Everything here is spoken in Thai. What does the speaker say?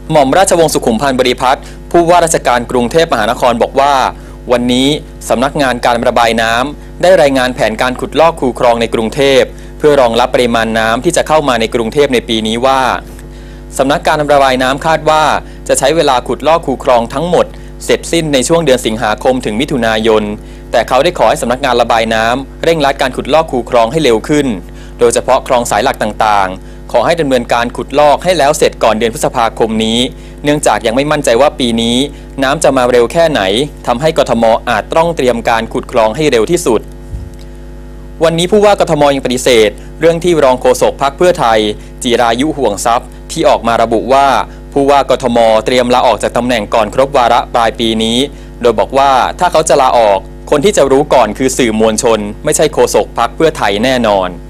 หม่อมราชวงศ์สุขุมพันธ์บริพัตรผู้ว่าราชการกรุงเทพมหานครบอกว่าวันนี้สำนักงานการระบายน้ำได้รายงานแผนการขุดลอกคูคลองในกรุงเทพเพื่อรองรับปริมาณน้ำที่จะเข้ามาในกรุงเทพในปีนี้ว่าสำนักการระบายน้ำคาดว่าจะใช้เวลาขุดลอกคูคลองทั้งหมดเสร็จสิ้นในช่วงเดือนสิงหาคมถึงมิถุนายนแต่เขาได้ขอให้สำนักงานระบายน้ำเร่งรัดการขุดลอกคูคลองให้เร็วขึ้นโดยเฉพาะคลองสายหลักต่างๆขอให้ดำเนินการขุดลอกให้แล้วเสร็จก่อนเดือนพฤษภาคมนี้เนื่องจากยังไม่มั่นใจว่าปีนี้น้ำจะมาเร็วแค่ไหนทำให้กทม.อาจต้องเตรียมการขุดคลองให้เร็วที่สุดวันนี้ผู้ว่ากทม.ยังปฏิเสธเรื่องที่รองโฆษกพรรคเพื่อไทยจิรายุห่วงทรัพย์ที่ออกมาระบุว่าผู้ว่ากทม.เตรียมลาออกจากตำแหน่งก่อนครบวาระปลายปีนี้โดยบอกว่าถ้าเขาจะลาออกคนที่จะรู้ก่อนคือสื่อมวลชนไม่ใช่โฆษกพรรคเพื่อไทยแน่นอน